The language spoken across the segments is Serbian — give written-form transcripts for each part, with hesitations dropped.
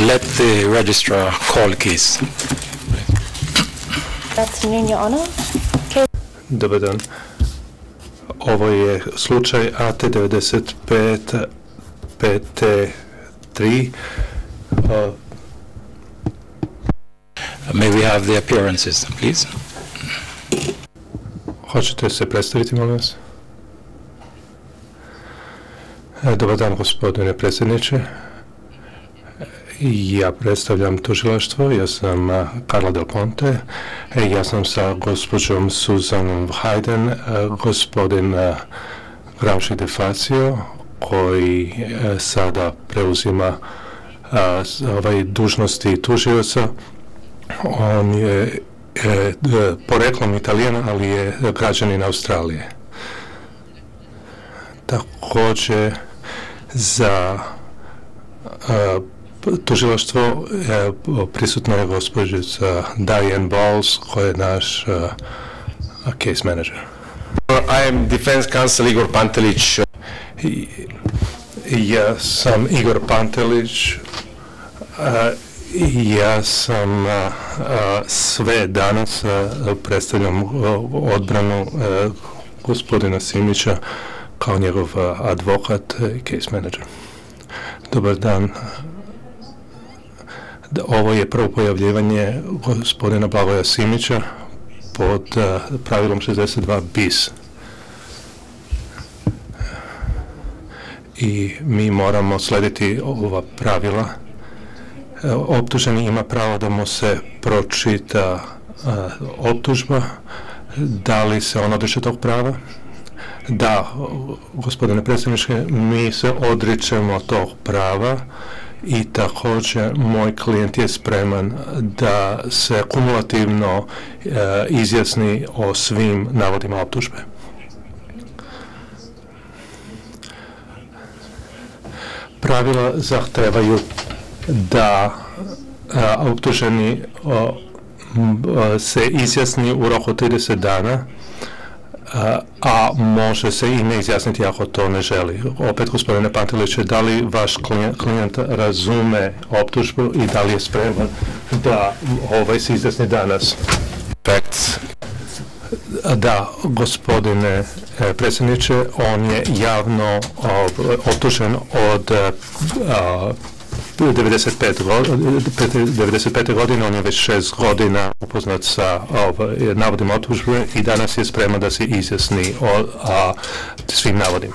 Let the registrar call the case. Afternoon, Your Honor. Dobar dan. Ovo je slučaj AT 95 PT3. May we have the appearances, please? Hoćete se predstaviti, molim vas? Dobar dan, gospodine predsjedniče. Ja predstavljam tužilaštvo, ja sam Carla Del Ponte, ja sam sa gospođom Suzanom Hayden, gospodin Gramsci De Fazio, koji sada preuzima dužnosti tužioca. On je poreklom Italijan, ali je građanin Australije. Također za tužilaštvo prisutna je gospođica Diane Bowles, koja je naš case manager. I am Defense Counsel Igor Pantelić. Ja sam Igor Pantelić. Ja sam sve danas predstavljam odbranu gospodina Simića kao njegov advokat i case manager. Dobar dan. Ovo je prvo pojavljivanje gospodina Blagoja Simića pod pravilom 62 bis. I mi moramo slediti ova pravila. Optuženi ima pravo da mu se pročita optužba. Da li se on odriče tog prava? Da, gospodine predsjedniče, mi se odričemo tog prava i također moj klijent je spreman da se kumulativno izjasni o svim navodima optužbe. Pravila zahtevaju da optuženi se izjasni u roku 30 dana, a može se i ne izjasniti ako to ne želi. Opet, gospodine Panteliću, da li vaš klijent razume optužbu i da li je spreman da se izjasni danas? Da, gospodine predsjedniče, on je javno optužen od 95. godine, on je već 6 godina upoznat sa navodima optužbe i danas je spreman da se izjasni o svim navodima.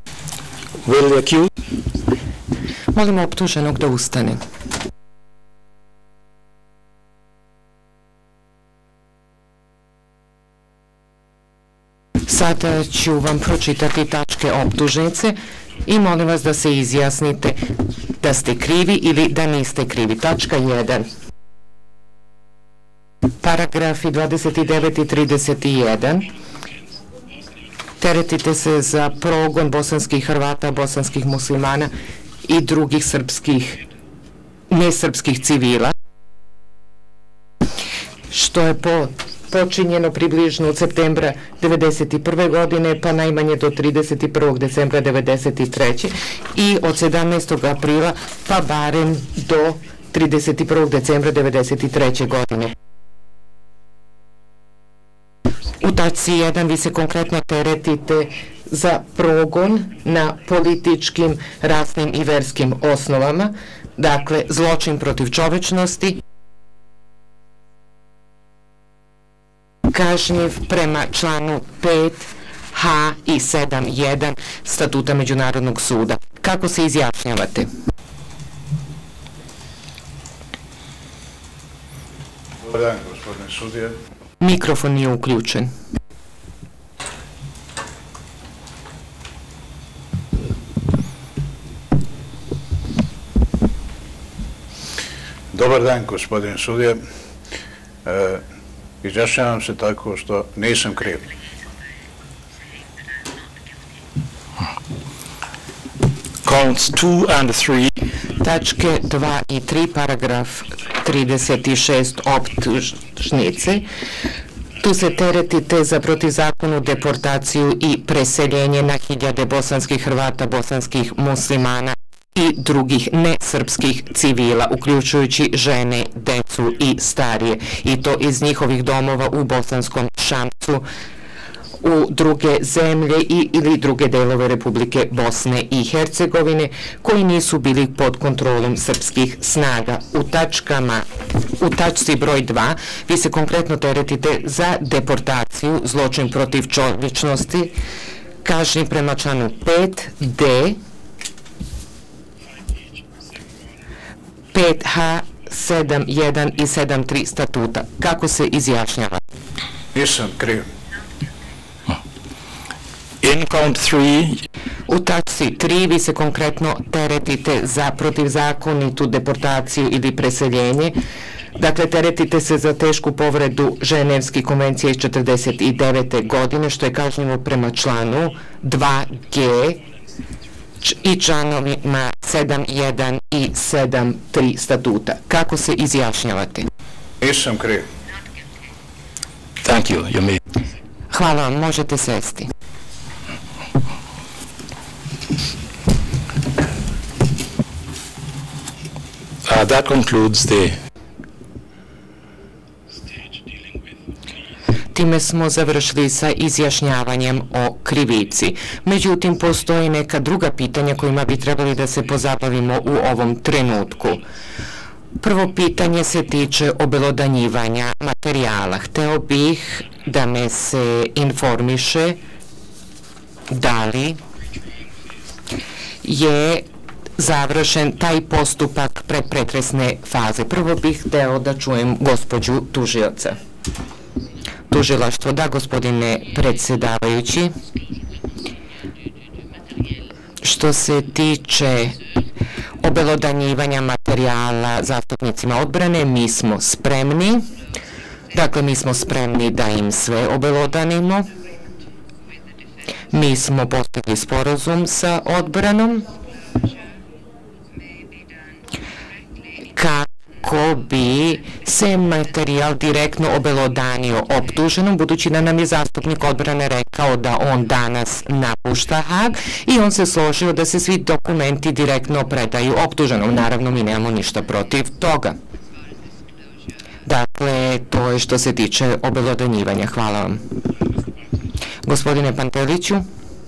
Molim optuženog da ustane. Sada ću vam pročitati tačke optužnice i molim vas da se izjasnite da ste krivi ili da niste krivi. Tačka 1. Paragrafi 29 i 31. Teretite se za progon bosanskih Hrvata, bosanskih muslimana i drugih nesrpskih civila, što je počinjeno približno od septembra 1991. godine pa najmanje do 31. decembra 1993. i od 17. aprila pa barem do 31. decembra 1993. godine. U tačci 1 vi se konkretno teretite za progon na političkim, rasnim i verskim osnovama, dakle zločin protiv čovečnosti, kažnjiv prema članu 5H i 7.1 Statuta Međunarodnog suda. Kako se izjašnjavate? Dobar dan, gospodine sudije. Mikrofon nije uključen. Dobar dan, gospodine sudije. Izjašnjavam se tako što nisam kriv. Counts 2 and 3. Tačke 2 i 3, paragraf 36 optužnice. Tu se teretite za protivzakonnu deportaciju i preseljenje na hiljade bosanskih Hrvata, bosanskih muslimana i drugih nesrpskih civila, uključujući žene, decu i starije, i to iz njihovih domova u Bosanskom Šamcu, u druge zemlje ili druge delove Republike Bosne i Hercegovine koji nisu bili pod kontrolom srpskih snaga. U tačci broj 2 vi se konkretno teretite za deportaciju, zločin protiv čovječnosti, kažnji prema članu 5D, 5H, 7.1 i 7.3 statuta. Kako se izjašnjava? Nisam kriv. In count 3, U tačci 3 vi se konkretno teretite za protivzakonitu deportaciju ili preseljenje. Dakle, teretite se za tešku povredu Ženevskih konvencija iz 1949. godine, što je kažnjivo prema članu 2G i članovima 7.1 i 7.3 statuta. Kako se izjašnjavate? Nisam kriv. thank you. You may. Hvala vam, možete sesti. That concludes the Time smo završili sa izjašnjavanjem o krivici. Međutim, postoje neka druga pitanja kojima bi trebali da se pozabavimo u ovom trenutku. Prvo pitanje se tiče obelodanjivanja materijala. Hteo bih da me se informiše da li je završen taj postupak predpretresne faze. Prvo bih hteo da čujem gospođu tužioca. Tužilaštvo, da, gospodine predsjedavajući. Što se tiče obelodanjivanja materijala zastupnicima odbrane, mi smo spremni. Dakle, mi smo spremni da im sve obelodanimo. Mi smo postigli sporazum sa odbranom kako bi se materijal direktno obelodanio optuženom, budući da nam je zastupnik odbrane rekao da on danas napušta Hag i on se složio da se svi dokumenti direktno predaju optuženom. Naravno, mi nemamo ništa protiv toga. Dakle, to je što se tiče obelodanjivanja. Hvala vam. Gospodine Panteliću?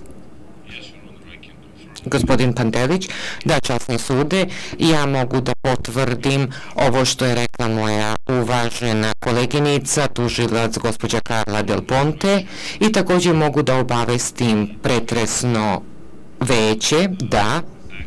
Gospodin Pantelić, da, časni sude, ja mogu da potvrdim ovo što je rekla moja uvažena koleginica, tužilac gospođa Carla Del Ponte, i također mogu da obavestim pretresno veće da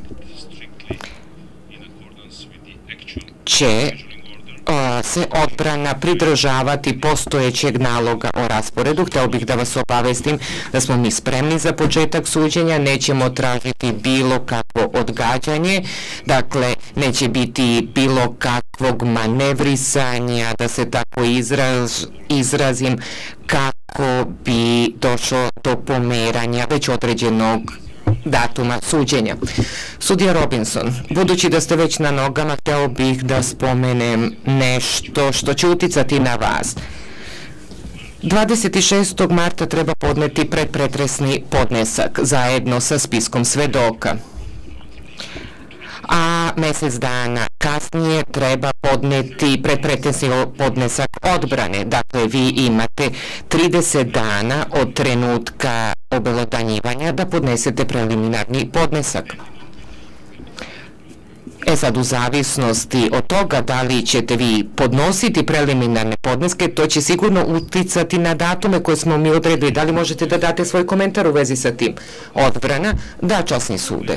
će se odbrana pridržavati postojećeg naloga o rasporedu. Hteo bih da vas obavestim da smo mi spremni za početak suđenja, nećemo tražiti bilo kakvo odgađanje, dakle neće biti bilo kakvog manevrisanja, da se tako izrazim, kako bi došlo do pomeranja već određenog datuma suđenja. Sudija Robinson, budući da ste već na nogama, hteo bih da spomenem nešto što će uticati na vas. 26. marta treba podneti predpretresni podnesak zajedno sa spiskom svedoka, a mjesec dana kasnije treba podneti predpretresni podnesak odbrane. Dakle, vi imate 30 dana od trenutka obelodanjivanja da podnesete preliminarni podnesak. Sad, u zavisnosti od toga da li ćete vi podnositi preliminarne podneske, to će sigurno uticati na datume koje smo mi odredili. Da li možete da date svoj komentar u vezi sa tim? Odbrana, da, časni sude.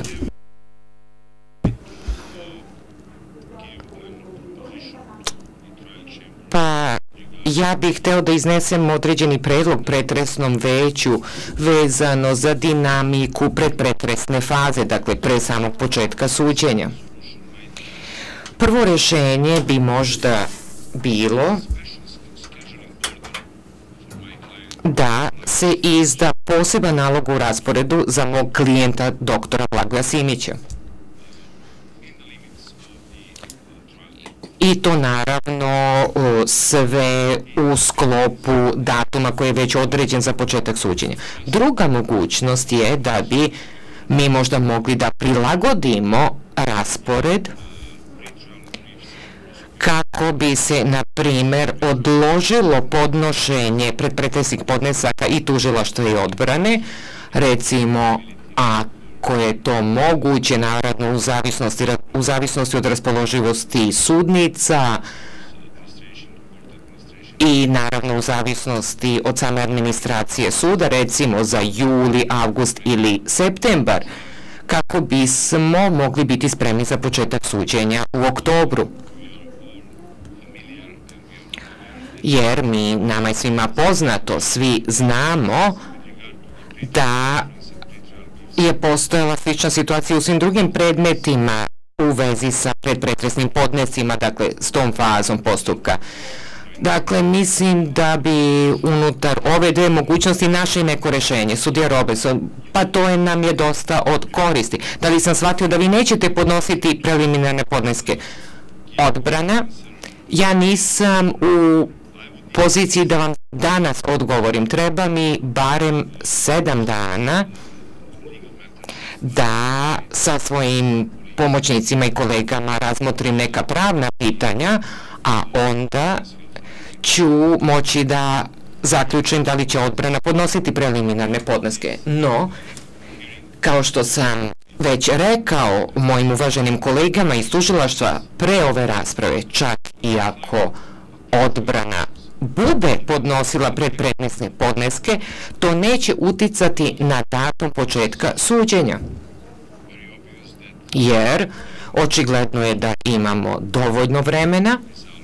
Pa, ja bih hteo da iznesem određeni predlog pretresnom veću vezano za dinamiku predpretresne faze, dakle pre samog početka suđenja. Prvo rešenje bi možda bilo da se izda poseban nalog u rasporedu za mog klijenta doktora Blagoja Simića. I to naravno sve u sklopu datuma koji je već određen za početak suđenja. Druga mogućnost je da bi mi možda mogli da prilagodimo raspored kako bi se, na primer, odložilo podnošenje predpretresnih podnesaka i tužilaštva i odbrane, recimo, ako je to moguće, naravno u zavisnosti od raspoloživosti sudnica i naravno u zavisnosti od same administracije suda, recimo za juli, avgust ili septembar, kako bismo mogli biti spremni za početak suđenja u oktobru. Jer nama je svima poznato, svi znamo da je postojala slična situacija u svim drugim predmetima u vezi sa predpretresnim podnescima, dakle s tom fazom postupka. Dakle, mislim da bi unutar ove dve mogućnosti našli neko rešenje. Sudija Robinson, pa to nam je dosta od koristi. Da li sam shvatio da vi nećete podnositi preliminarne podneske? Odbrana, ja nisam u poziciji da vam danas odgovorim. Treba mi barem 7 dana da sa svojim pomoćnicima i kolegama razmotrim neka pravna pitanja, a onda ću moći da zaključim da li će odbrana podnositi preliminarne podneske. No, kao što sam već rekao mojim uvaženim kolegama iz tužilaštva pre ove rasprave, čak i ako odbrana bude podnosila predpretresne podneske, to neće uticati na datum početka suđenja. Jer očigledno je da imamo dovoljno vremena,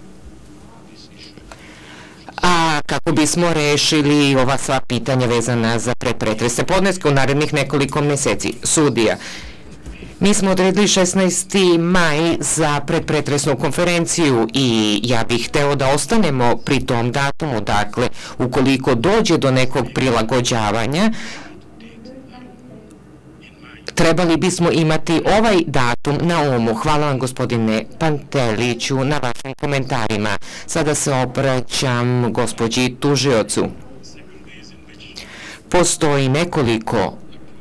a kako bismo rešili ova sva pitanja vezana za predpretresne podneske u narednih nekoliko meseci. Sudija, mi smo odredili 16. maj za predpretresnu konferenciju i ja bih hteo da ostanemo pri tom datumu. Dakle, ukoliko dođe do nekog prilagođavanja, trebali bismo imati ovaj datum na umu. Hvala vam, gospodine Panteliću, na vašim komentarima. Sada se obraćam gospođi tužiocu. Postoji nekoliko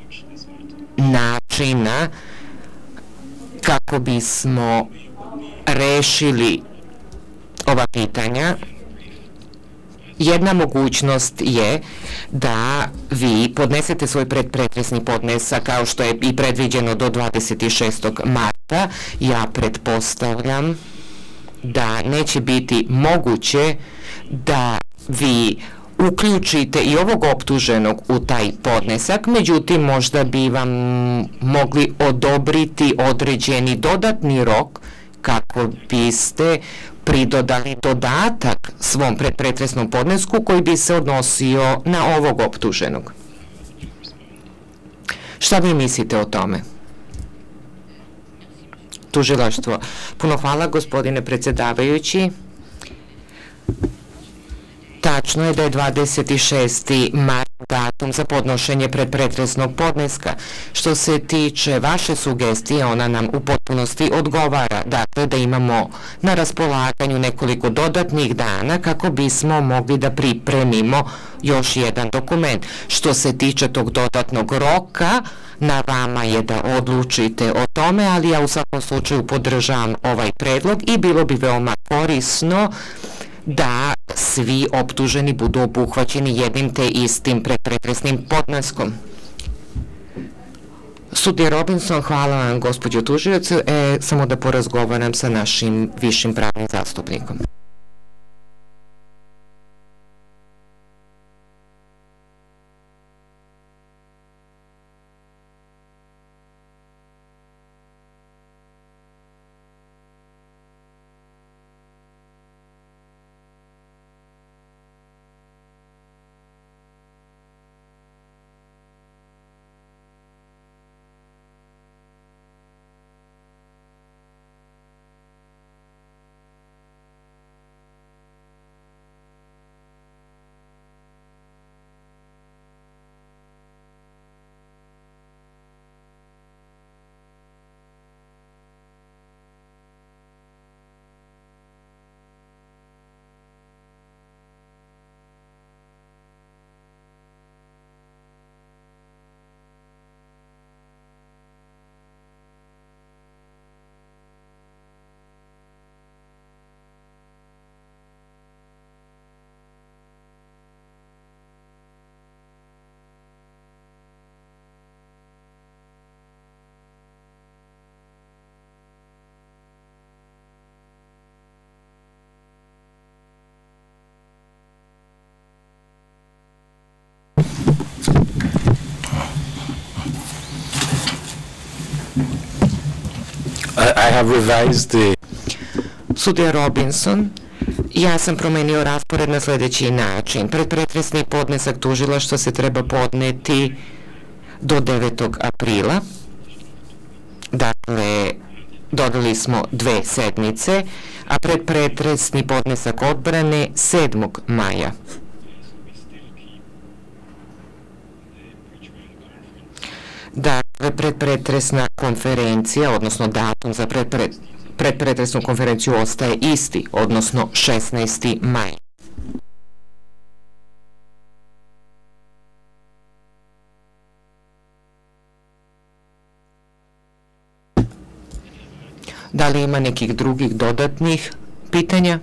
načina kako bismo rešili ova pitanja. Jedna mogućnost je da vi podnesete svoj predpretresni podnesak kao što je i predviđeno do 26. marta. Ja pretpostavljam da neće biti moguće da vi uključite i ovog optuženog u taj podnesak, međutim možda bi vam mogli odobriti određeni dodatni rok kako biste pridodali dodatak svom predpretresnom podnesku koji bi se odnosio na ovog optuženog. Šta vi mislite o tome? Tužilaštvo. Puno hvala, gospodine predsjedavajući. Tačno je da je 26. mart datum za podnošenje predpretresnog podneska. Što se tiče vaše sugestije, ona nam u potpunosti odgovara. Dakle, da imamo na raspolaganju nekoliko dodatnih dana kako bismo mogli da pripremimo još jedan dokument. Što se tiče tog dodatnog roka, na vama je da odlučite o tome, ali ja u svakom slučaju podržavam ovaj predlog i bilo bi veoma korisno da svi optuženi budu obuhvaćeni jednim te istim predpretresnim podneskom. Sudija Robinson, hvala vam, gospođo tužiocu. Samo da porazgovaram sa našim višim pravnim zastupnikom. I have revised the Sudija Robinson, ja sam promenio raspored na sljedeći način. Predpretresni podnesak tužilaštva se treba podneti do 9. aprila. Dakle, dodali smo 2 sedmice, a predpretresni podnesak odbrane 7. maja. Dakle, predpretresna konferencija, odnosno datum za predpretresnu konferenciju ostaje isti, odnosno 16. maj. Da li ima nekih drugih dodatnih pitanja?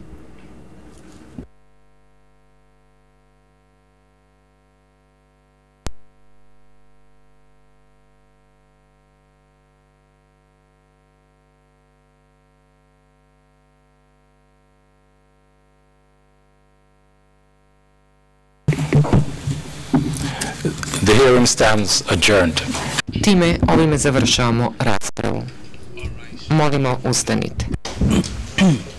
the hearing stands adjourned. Time ovime završavamo raspravu. Molimo, ustanite.